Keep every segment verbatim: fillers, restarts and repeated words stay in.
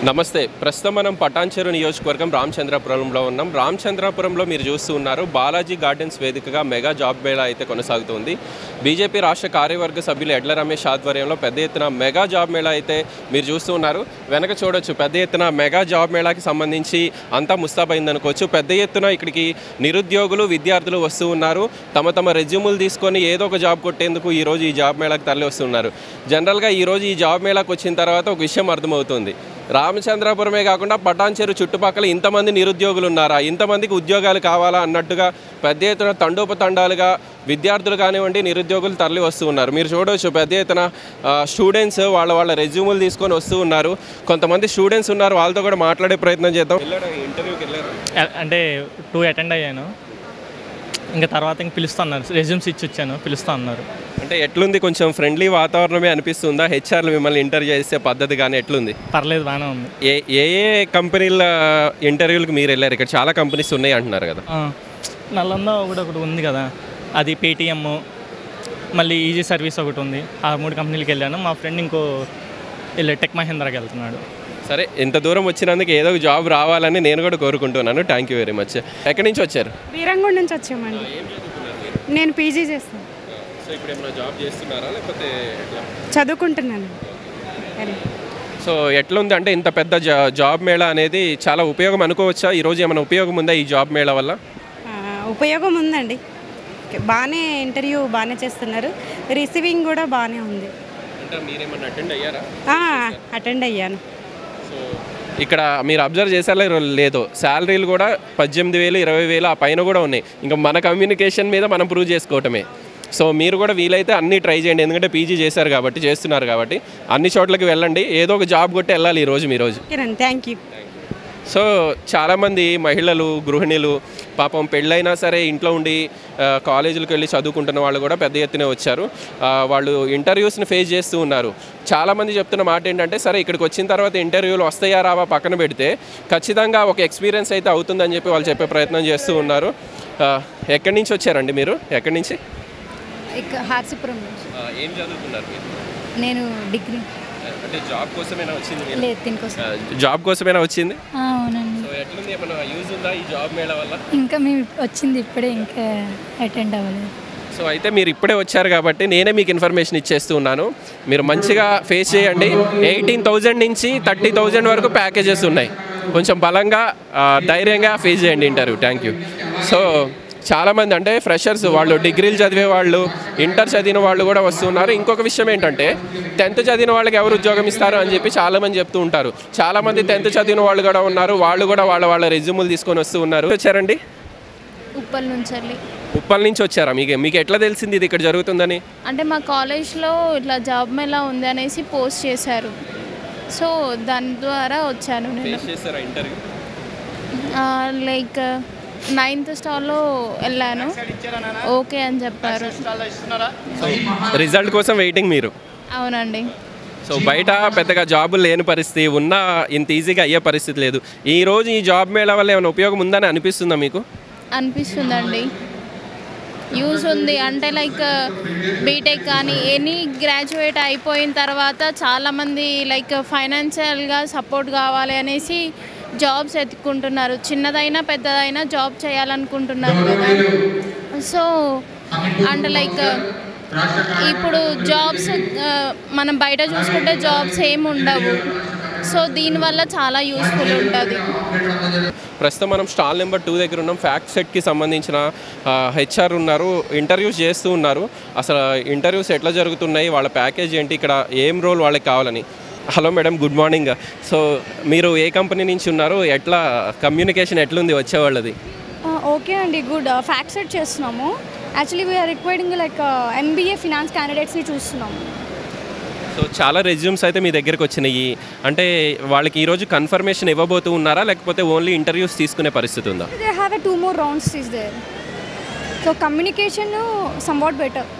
నమస్తే. ప్రస్తుతం మనం పటాన్చెరు నియోజకవర్గం రామచంద్రపురంలో ఉన్నాం. రామచంద్రపురంలో మీరు చూస్తూ ఉన్నారు బాలాజీ గార్డెన్స్ వేదికగా మెగా జాబ్ మేళా అయితే కొనసాగుతుంది. బీజేపీ రాష్ట్ర కార్యవర్గ సభ్యులు ఎడ్ల రమేష్ ఆధ్వర్యంలో పెద్ద ఎత్తున మెగా జాబ్ మేళా అయితే మీరు చూస్తూ ఉన్నారు. వెనక చూడొచ్చు పెద్ద ఎత్తున మెగా జాబ్ మేళాకి సంబంధించి అంతా ముస్తాబైంది అనుకోవచ్చు. పెద్ద ఎత్తున ఇక్కడికి నిరుద్యోగులు విద్యార్థులు వస్తూ ఉన్నారు. తమ తమ రెజ్యూములు తీసుకొని ఏదో ఒక జాబ్ కొట్టేందుకు ఈరోజు ఈ జాబ్ మేళాకి తరలి వస్తున్నారు. జనరల్గా ఈరోజు ఈ జాబ్ మేళాకి వచ్చిన తర్వాత ఒక విషయం అర్థమవుతుంది. రామచంద్రపురమే కాకుండా పటాన్చెరు చుట్టుపక్కల ఇంతమంది నిరుద్యోగులు ఉన్నారా, ఇంతమందికి ఉద్యోగాలు కావాలా అన్నట్టుగా పెద్ద ఎత్తున తండోపతండాలుగా విద్యార్థులు కానివ్వండి నిరుద్యోగులు తరలి వస్తూ ఉన్నారు. మీరు చూడవచ్చు పెద్ద ఎత్తున స్టూడెంట్స్ వాళ్ళ వాళ్ళ రెజ్యూములు తీసుకొని వస్తూ ఉన్నారు. కొంతమంది స్టూడెంట్స్ ఉన్నారు, వాళ్ళతో కూడా మాట్లాడే ప్రయత్నం చేద్దాం. ఇంటర్వ్యూకి వెళ్ళారు అంటే టూ అటెండ్ అయ్యాను. ఇంకా తర్వాత ఇంక పిలుస్తా అన్నారు, రెజ్యూమ్స్ ఇచ్చి వచ్చాను, పిలుస్తా అన్నారు. అంటే ఎట్లుంది? కొంచెం ఫ్రెండ్లీ వాతావరణమే అనిపిస్తుందా? హెచ్ఆర్లు మిమ్మల్ని ఇంటర్వ్యూ చేసే పద్ధతి కానీ ఎట్లుంది? పర్లేదు, బాగానే ఉంది. ఏ ఏ ఏ కంపెనీల ఇంటర్వ్యూలకు మీరు వెళ్ళారు? ఇక్కడ చాలా కంపెనీస్ ఉన్నాయి అంటున్నారు కదా. నల్లంద ఒకటి ఒకటి ఉంది కదా, అది పేటీఎం, మళ్ళీ ఈజీ సర్వీస్ ఒకటి ఉంది. ఆ మూడు కంపెనీలకు వెళ్ళాను. మా ఫ్రెండ్ ఇంకో వెళ్ళి టెక్ మహేంద్రాకి వెళ్తున్నాడు. సరే, ఇంత దూరం వచ్చినందుకు ఏదో ఒక జాబ్ రావాలని నేను కూడా కోరుకుంటున్నాను. Thank you very much. ఎక్కడి నుంచి వచ్చారు? వీరంగూడ నుంచి వచ్చామండి. నేను పీజీ చేస్తాను. సో ఇప్పుడు ఏమైనా జాబ్ చేస్తున్నారా లేకపోతే చదువుకుంటున్నాను. సో ఎట్లుంది అంటే ఇంత పెద్ద జాబ్ మేళా అనేది చాలా ఉపయోగం అనుకోవచ్చా? ఈరోజు ఏమైనా ఉపయోగం ఉందా ఈ జాబ్ మేళా వల్ల? ఉపయోగం ఉందండి. బాగానే ఇంటర్వ్యూ బాగానే చేస్తున్నారు, రిసీవింగ్ కూడా బాగానే ఉంది. అంటే మీరేమన్నా అటెండ్ అయ్యారా? అటెండ్ అయ్యాను. సో ఇక్కడ మీరు అబ్జర్వ్ చేసారో లేదో, శాలరీలు కూడా పద్దెనిమిది వేలు ఇరవై వేలు ఆ పైన కూడా ఉన్నాయి. ఇంకా మన కమ్యూనికేషన్ మీద మనం ప్రూవ్ చేసుకోవటమే. సో మీరు కూడా వీలైతే అన్నీ ట్రై చేయండి, ఎందుకంటే పీజీ చేశారు కాబట్టి, చేస్తున్నారు కాబట్టి అన్ని చోట్లకి వెళ్ళండి. ఏదో ఒక జాబ్ కొట్టి వెళ్ళాలి ఈరోజు మీ రోజు. Thank you. సో చాలామంది మహిళలు గృహిణులు పాపం పెళ్ళైనా సరే ఇంట్లో ఉండి కాలేజీలకు వెళ్ళి చదువుకుంటున్న వాళ్ళు కూడా పెద్ద ఎత్తునే వచ్చారు. వాళ్ళు ఇంటర్వ్యూస్ని ఫేస్ చేస్తూ ఉన్నారు. చాలామంది చెప్తున్న మాట ఏంటంటే, సరే ఇక్కడికి వచ్చిన తర్వాత ఇంటర్వ్యూలు వస్తాయా రావా పక్కన పెడితే ఖచ్చితంగా ఒక ఎక్స్పీరియన్స్ అయితే అవుతుందని చెప్పి వాళ్ళు చెప్పే ప్రయత్నం చేస్తూ ఉన్నారు. ఎక్కడి నుంచి వచ్చారండి మీరు? ఎక్కడి నుంచి? హార్సిపురం నుంచి. ఏం చదువుతున్నారు మీరు? నేను డిగ్రీ. అంటే జాబ్ కోసమేనా వచ్చింది? లేదు, దీనికోసం. జాబ్ కోసమేనా వచ్చింది? అవునండి. సో ఎట్లుంది, ఏమైనా యూజ్ ఉందా ఈ జాబ్ మేళా వల్ల? ఇంకా మేము వచ్చింది ఇప్పుడే, ఇంకా అటెండ్ అవ్వలేదు. సో అయితే మీరు ఇప్పుడే వచ్చారు కాబట్టి నేనే మీకు ఇన్ఫర్మేషన్ ఇచ్చేస్తూ ఉన్నాను. మీరు మంచిగా ఫేస్ చేయండి. ఎయిటీన్ థౌజండ్ నుంచి థర్టీ థౌజండ్ వరకు ప్యాకేజెస్ ఉన్నాయి. కొంచెం బలంగా ధైర్యంగా ఫేస్ చేయండి ఇంటర్వ్యూ. Thank you. సో చాలామంది అంటే ఫ్రెషర్స్, వాళ్ళు డిగ్రీలు చదివే వాళ్ళు, ఇంటర్ చదివిన వాళ్ళు కూడా వస్తున్నారు. ఇంకొక విషయం ఏంటంటే, టెన్త్ చదివిన వాళ్ళకి ఎవరు ఉద్యోగం ఇస్తారు అని చెప్పి చాలామంది చెప్తూ ఉంటారు. చాలామంది టెన్త్ చదివిన వాళ్ళు కూడా ఉన్నారు. వాళ్ళు కూడా వాళ్ళ వాళ్ళ రెజ్యూములు తీసుకొని వస్తూ ఉన్నారు. వచ్చారండి? ఉప్పల్ నుంచి. ఉప్పల్ నుంచి వచ్చారా? మీకు మీకు ఎట్లా తెలిసింది ఇది ఇక్కడ జరుగుతుందని? అంటే మా కాలేజ్లో ఇట్లా జాబ్ మేళా ఉంది అనేసి పోస్ట్ చేశారు. సో దాని ద్వారా వచ్చాను నేను. ఇంటర్వ్యూ లైక్ నైన్త్ స్టాల్లో వెళ్ళాను, ఓకే అని చెప్పారు. రిజల్ట్ కోసం వెయిటింగ్ మీరు? అవునండి. సో బయట పెద్దగా జాబులు లేని పరిస్థితి ఉన్నా ఇంత ఈజీగా అయ్యే పరిస్థితి లేదు. ఈరోజు ఈ జాబ్ మేళా వల్ల ఏమైనా ఉపయోగం ఉందని అనిపిస్తుందా మీకు? అనిపిస్తుందండి, యూజ్ ఉంది. అంటే లైక్ బీటెక్ కానీ ఎనీ గ్రాడ్యుయేట్ అయిపోయిన తర్వాత చాలామంది లైక్ ఫైనాన్షియల్గా సపోర్ట్ కావాలి అనేసి జాబ్స్ ఎత్తుకుంటున్నారు. చిన్నదైనా పెద్దదైనా జాబ్ చేయాలనుకుంటున్నారు కదా. సో అంటే లైక్ ఇప్పుడు జాబ్స్ మనం బయట చూసుకుంటే జాబ్స్ ఏమి ఉండవు. సో దీనివల్ల చాలా యూస్ఫుల్ ఉంటుంది. ప్రస్తుతం మనం స్టాల్ నెంబర్ టూ దగ్గర ఉన్నాం. ఫ్యాక్ట్ సెట్కి సంబంధించిన హెచ్ఆర్ ఉన్నారు, ఇంటర్వ్యూస్ చేస్తూ ఉన్నారు. అసలు ఇంటర్వ్యూస్ ఎట్లా జరుగుతున్నాయి, వాళ్ళ ప్యాకేజ్ ఏంటి, ఇక్కడ ఏం రోల్ వాళ్ళకి కావాలని. Hello madam, good morning. So మీరు ఏ కంపెనీ నుంచి ఉన్నారు? ఎట్లా కమ్యూనికేషన్ ఎట్లుంది వచ్చేవాళ్ళది? ఓకే అండి, గుడ్. ఫ్యాక్ట్ సెట్ చేస్తున్నాము. Actually we're requiring like MBA finance క్యాండిడేట్స్ని చూస్తున్నాము. సో చాలా రెజ్యూమ్స్ అయితే మీ దగ్గరికి వచ్చినాయి. అంటే వాళ్ళకి ఈరోజు కన్ఫర్మేషన్ ఇవ్వబోతూ ఉన్నారా లేకపోతే ఓన్లీ ఇంటర్వ్యూస్ తీసుకునే పరిస్థితి ఉందా? They have a two more rounds is there. So communication somewhat better.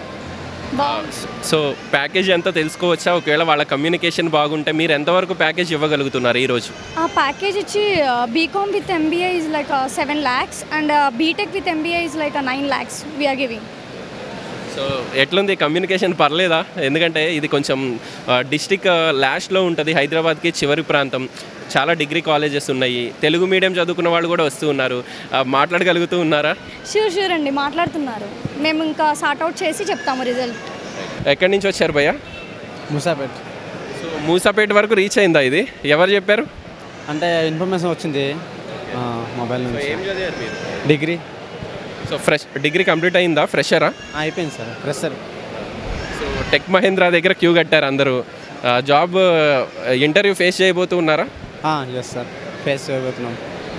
So package ఎంత తెలుసుకోవచ్చా? ఒకవేళ వాళ్ళ కమ్యూనికేషన్ బాగుంటే మీరు ఎంతవరకు ప్యాకేజ్ ఇవ్వగలుగుతున్నారు ఈరోజు? ఆ ప్యాకేజ్ ఇచ్చి BCom with MBA is like seven lakhs and BTech with MBA is like nine lakhs we're giving. So ఎట్లుంది కమ్యూనికేషన్ పర్లేదా? ఎందుకంటే ఇది కొంచెం డిస్టిక్ లాస్ట్లో ఉంటుంది, హైదరాబాద్కి చివరి ప్రాంతం, చాలా డిగ్రీ కాలేజెస్ ఉన్నాయి, తెలుగు మీడియం చదువుకున్న వాళ్ళు కూడా వస్తూ ఉన్నారు. మాట్లాడగలుగుతూ ఉన్నారా? షూర్ షూర్ అండి, మాట్లాడుతున్నారు. మేము ఇంకా సార్ట్అవుట్ చేసి చెప్తాము రిజల్ట్. ఎక్కడి నుంచి వచ్చారు భయ్య? మూసాపేట్. సో మూసాపేట వరకు రీచ్ అయిందా ఇది? ఎవరు చెప్పారు? అంటే ఇన్ఫర్మేషన్ వచ్చింది మొబైల్ నుంచి. ఏం చదివారు మీరు? Degree. So fresh degree complete అయిందా? ఫ్రెషరా? అయిపోయింది sir, fresher. So tech Mahindra దగ్గర క్యూ కట్టారు అందరూ. జాబ్ ఇంటర్వ్యూ ఫేస్ చేయబోతూ ఉన్నారా? ఎస్ సార్, ఫేస్ చేయబోతున్నాం.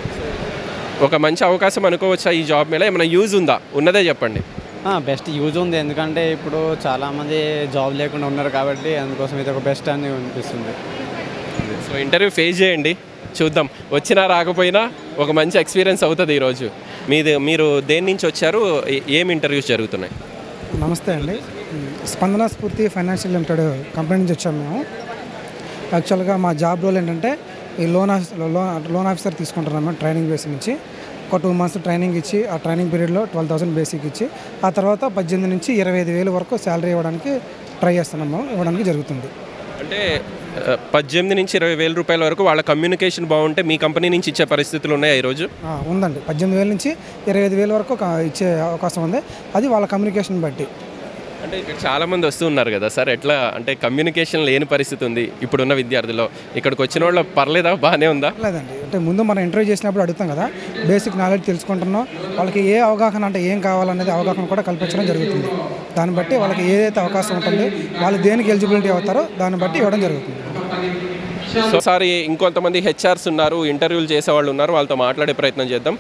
ఒక మంచి అవకాశం అనుకోవచ్చా ఈ జాబ్ మీద? ఏమైనా యూజ్ ఉందా? ఉన్నదే చెప్పండి. బెస్ట్ యూజ్ ఉంది, ఎందుకంటే ఇప్పుడు చాలామంది జాబ్ లేకుండా ఉన్నారు కాబట్టి అందుకోసం ఇది ఒక బెస్ట్ అని అనిపిస్తుంది. సో ఇంటర్వ్యూ ఫేస్ చేయండి, చూద్దాం వచ్చినా రాకపోయినా ఒక మంచి ఎక్స్పీరియన్స్ అవుతుంది ఈరోజు. మీది మీరు దేని నుంచి వచ్చారు? ఏం ఇంటర్వ్యూస్ జరుగుతున్నాయి? నమస్తే అండి, స్పందన స్ఫూర్తి ఫైనాన్షియల్ లిమిటెడ్ కంపెనీ నుంచి వచ్చాము మేము. యాక్చువల్గా మా జాబ్ రోల్ ఏంటంటే ఈ లోన్ లోన్ లోన్ ఆఫీసర్ తీసుకుంటున్నాము ట్రైనింగ్ బేసిక్ నుంచి. ఒక టూ మంత్స్ ట్రైనింగ్ ఇచ్చి ఆ ట్రైనింగ్ పీరియడ్లో ట్వెల్వ్ థౌసండ్ బేసిక్ ఇచ్చి ఆ తర్వాత పద్దెనిమిది నుంచి ఇరవై ఐదు వేలు వరకు శాలరీ ఇవ్వడానికి ట్రై చేస్తున్నాము, ఇవ్వడానికి జరుగుతుంది. అంటే పద్దెనిమిది నుంచి ఇరవై వేల రూపాయల వరకు వాళ్ళ కమ్యూనికేషన్ బాగుంటే మీ కంపెనీ నుంచి ఇచ్చే పరిస్థితులు ఉన్నాయి ఈరోజు? ఉందండి, పద్దెనిమిది వేల నుంచి ఇరవై ఐదు వేల వరకు ఇచ్చే అవకాశం ఉంది, అది వాళ్ళ కమ్యూనికేషన్ బట్టి. అంటే ఇక్కడ చాలామంది వస్తూ ఉన్నారు కదా సార్, ఎట్లా అంటే కమ్యూనికేషన్ లేని పరిస్థితి ఉంది ఇప్పుడున్న విద్యార్థులు, ఇక్కడికి వచ్చిన వాళ్ళు పర్లేదా, బాగానే ఉందా? లేదండి, అంటే ముందు మనం ఇంటర్వ్యూ చేసినప్పుడు అడుగుతాం కదా, బేసిక్ నాలెడ్జ్ తెలుసుకుంటున్నాం, వాళ్ళకి ఏ అవగాహన అంటే ఏం కావాలనేది అవగాహన కూడా కల్పించడం జరుగుతుంది. దాన్ని బట్టి వాళ్ళకి ఏదైతే అవకాశం ఉంటుంది, వాళ్ళు దేనికి ఎలిజిబిలిటీ అవుతారో దాన్ని బట్టి ఇవ్వడం జరుగుతుంది. సో సారి ఇంకొంతమంది హెచ్ఆర్స్ ఉన్నారు, ఇంటర్వ్యూలు చేసేవాళ్ళు ఉన్నారు, వాళ్ళతో మాట్లాడే ప్రయత్నం చేద్దాం.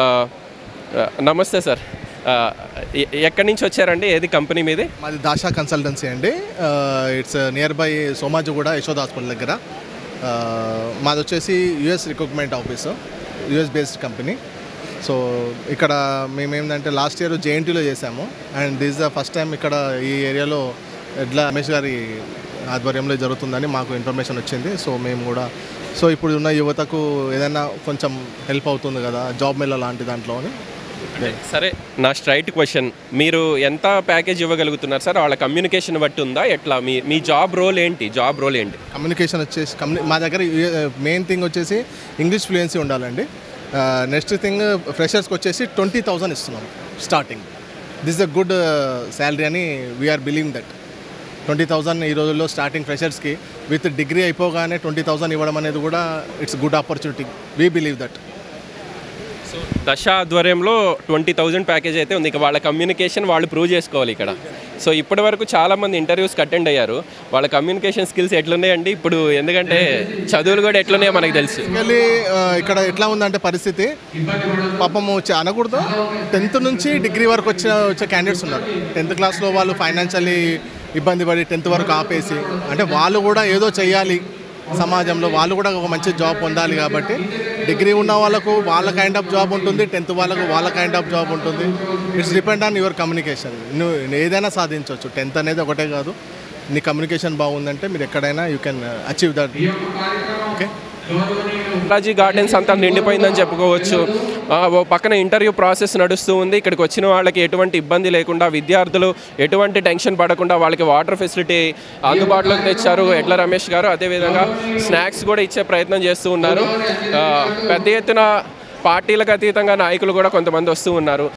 నమస్తే సార్, ఎక్కడి నుంచి వచ్చారండి? ఏది కంపెనీ మీది? మాది దాషా కన్సల్టెన్సీ అండి. It's near by Somajiguda Yashoda hospital దగ్గర. మాది వచ్చేసి US recruitment office, US based company. So ఇక్కడ మేమేంటంటే లాస్ట్ ఇయర్ జేఎన్టీలో చేసాము, and this the first time ఇక్కడ ఈ ఏరియాలో ఎడ్ల రమేష్ గారి ఆధ్వర్యంలో జరుగుతుందని మాకు ఇన్ఫర్మేషన్ వచ్చింది. సో మేము కూడా సో ఇప్పుడు ఉన్న యువతకు ఏదైనా కొంచెం హెల్ప్ అవుతుంది కదా జాబ్ మేళా లాంటి దాంట్లో అని. సరే, నా స్ట్రైట్ క్వశ్చన్, మీరు ఎంత ప్యాకేజ్ ఇవ్వగలుగుతున్నారు సార్? వాళ్ళ కమ్యూనికేషన్ బట్టి ఉందా ఎట్లా? మీ మీ జాబ్ రోల్ ఏంటి? జాబ్ రోల్ ఏంటి? కమ్యూనికేషన్ వచ్చేసి కమ్యూ మా దగ్గర మెయిన్ థింగ్ వచ్చేసి ఇంగ్లీష్ ఫ్లూయెన్సీ ఉండాలండి. నెక్స్ట్ థింగ్ ఫ్రెషర్స్కి వచ్చేసి ట్వంటీ థౌజండ్ ఇస్తున్నాం starting. This a good salary అని we're believing that. Twenty thousand ఈ రోజుల్లో స్టార్టింగ్ ఫ్రెషర్స్కి విత్ డిగ్రీ అయిపోగానే ట్వంటీ థౌజండ్ ఇవ్వడం అనేది కూడా it's good opportunity. We believe that. So దశ ఆధ్వర్యంలో ట్వంటీ థౌజండ్ ప్యాకేజ్ అయితే ఉంది. ఇక వాళ్ళ కమ్యూనికేషన్ వాళ్ళు ప్రూవ్ చేసుకోవాలి ఇక్కడ. సో ఇప్పటి వరకు చాలామంది ఇంటర్వ్యూస్కి అటెండ్ అయ్యారు, వాళ్ళ కమ్యూనికేషన్ స్కిల్స్ ఎట్లున్నాయండి ఇప్పుడు? ఎందుకంటే చదువులు కూడా ఎట్లున్నాయో మనకు తెలుసు. బేసికలీ ఇక్కడ ఎట్లా ఉందంటే పరిస్థితి, పాపము అనకూడదు, టెన్త్ నుంచి డిగ్రీ వరకు వచ్చిన వచ్చే క్యాండిడేట్స్ ఉన్నారు. టెన్త్ క్లాస్లో వాళ్ళు ఫైనాన్షియల్లీ ఇబ్బంది పడి టెన్త్ వరకు ఆపేసి, అంటే వాళ్ళు కూడా ఏదో చెయ్యాలి సమాజంలో, వాళ్ళు కూడా ఒక మంచి జాబ్ పొందాలి కాబట్టి డిగ్రీ ఉన్న వాళ్ళకు వాళ్ళ కైండ్ ఆఫ్ జాబ్ ఉంటుంది, టెన్త్ వాళ్ళకు వాళ్ళ కైండ్ ఆఫ్ జాబ్ ఉంటుంది. It's depend on your communication. నువ్వు ఏదైనా సాధించవచ్చు, టెన్త్ అనేది ఒకటే కాదు, నీ కమ్యూనికేషన్ బాగుందంటే మీరు ఎక్కడైనా you can achieve that. Okay, Balaji gardens అంతా నిండిపోయిందని చెప్పుకోవచ్చు. ఓ పక్కన ఇంటర్వ్యూ ప్రాసెస్ నడుస్తూ ఉంది. ఇక్కడికి వచ్చిన వాళ్ళకి ఎటువంటి ఇబ్బంది లేకుండా, విద్యార్థులు ఎటువంటి టెన్షన్ పడకుండా వాళ్ళకి వాటర్ ఫెసిలిటీ అందుబాటులోకి తెచ్చారు ఎడ్ల రమేష్ గారు. అదేవిధంగా స్నాక్స్ కూడా ఇచ్చే ప్రయత్నం చేస్తూ ఉన్నారు. పెద్ద ఎత్తున పార్టీలకు అతీతంగా నాయకులు కూడా కొంతమంది వస్తూ ఉన్నారు.